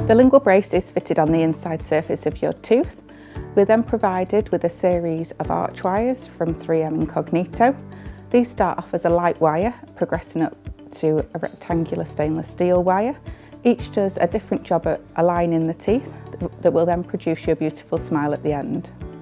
The lingual brace is fitted on the inside surface of your tooth. We're then provided with a series of arch wires from 3M Incognito. These start off as a light wire, progressing up to a rectangular stainless steel wire. Each does a different job at aligning the teeth that will then produce your beautiful smile at the end.